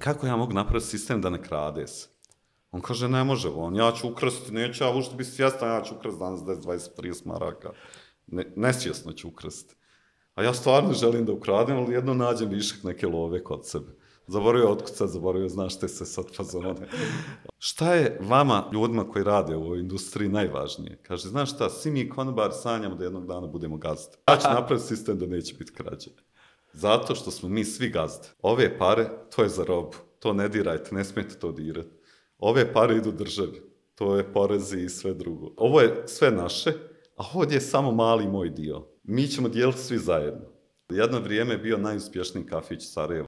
kako ja mogu napraviti sistem da ne krade se? On kaže, ne može on, ja ću ukrasti, neću ja ušte biti svjestan, ja ću ukrasti danas 10, 20, 30 maraka. Nesvjesno ću ukrasti. A ja stvarno želim da ukradem, ali jedno nađem višak neke love kod sebe. Zaboravio otkucat, zaboravio, znaš te se sad fazone. Šta je vama, ljudima koji rade u ovoj industriji, najvažnije? Kaže, znaš šta, svi mi konobari sanjamo da jednog dana budemo gazde. Ja ću napraviti sistem da neće biti krađe. Zato što smo mi svi gazde. Ove pare, to je za robu. To ne dirajte, ne smijete to dirati. Ove pare idu državi. To je porezi i sve drugo. Ovo je sve naše, a ovdje je samo mali moj dio. Mi ćemo dijeliti svi zajedno. Jedno vrijeme je bio najuspješniji kafić Sarajevo.